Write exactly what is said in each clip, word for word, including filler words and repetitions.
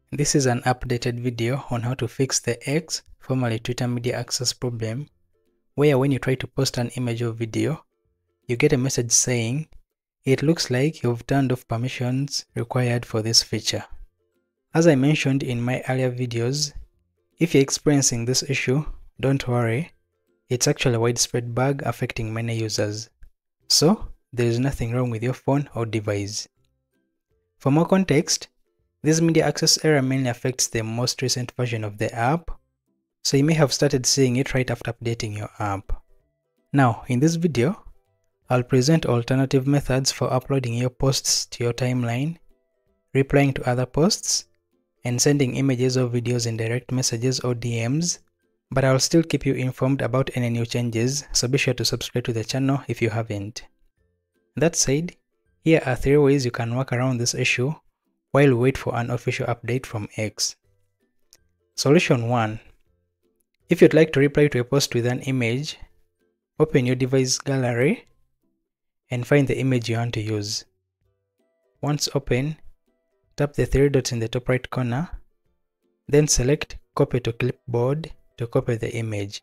This is an updated video on how to fix the X, formerly Twitter media access problem, where when you try to post an image or video, you get a message saying, it looks like you've turned off permissions required for this feature. As I mentioned in my earlier videos, if you're experiencing this issue, don't worry, it's actually a widespread bug affecting many users. So, there is nothing wrong with your phone or device. For more context, this media access error mainly affects the most recent version of the app, so you may have started seeing it right after updating your app. Now, in this video, I'll present alternative methods for uploading your posts to your timeline, replying to other posts, and sending images or videos in direct messages or D Ms, but I'll still keep you informed about any new changes, so be sure to subscribe to the channel if you haven't. That said, here are three ways you can work around this issue while we wait for an official update from X. Solution one. If you'd like to reply to a post with an image, open your device gallery and find the image you want to use. Once open, tap the three dots in the top right corner, then select Copy to Clipboard to copy the image.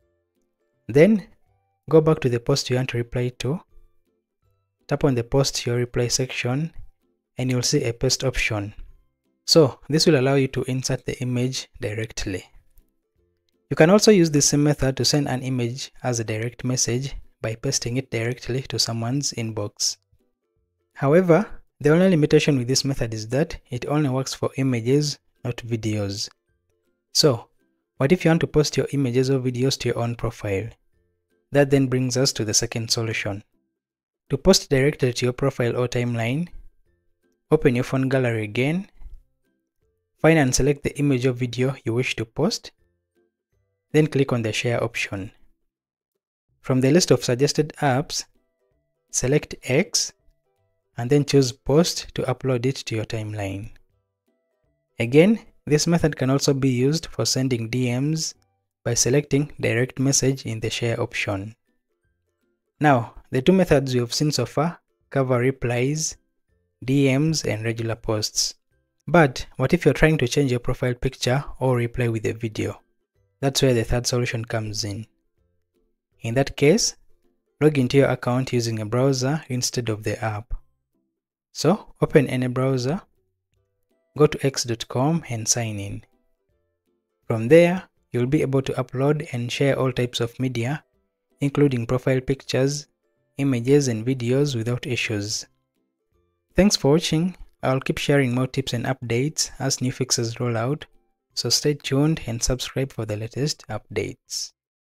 Then, go back to the post you want to reply to, tap on the Post Your Reply section, and you'll see a paste option. So, this will allow you to insert the image directly. You can also use the same method to send an image as a direct message by pasting it directly to someone's inbox. However, the only limitation with this method is that it only works for images, not videos. So, what if you want to post your images or videos to your own profile? That then brings us to the second solution. To post directly to your profile or timeline, open your phone gallery again, find and select the image or video you wish to post, then click on the Share option. From the list of suggested apps, select X, and then choose Post to upload it to your timeline. Again, this method can also be used for sending D Ms by selecting Direct Message in the Share option. Now, the two methods we have seen so far cover replies, D Ms, and regular posts. But what if you're trying to change your profile picture or reply with a video? That's where the third solution comes in. In that case, log into your account using a browser instead of the app. So, open any browser, go to x dot com and sign in. From there, you'll be able to upload and share all types of media, including profile pictures, images, and videos without issues. Thanks for watching. I'll keep sharing more tips and updates as new fixes roll out, so stay tuned and subscribe for the latest updates.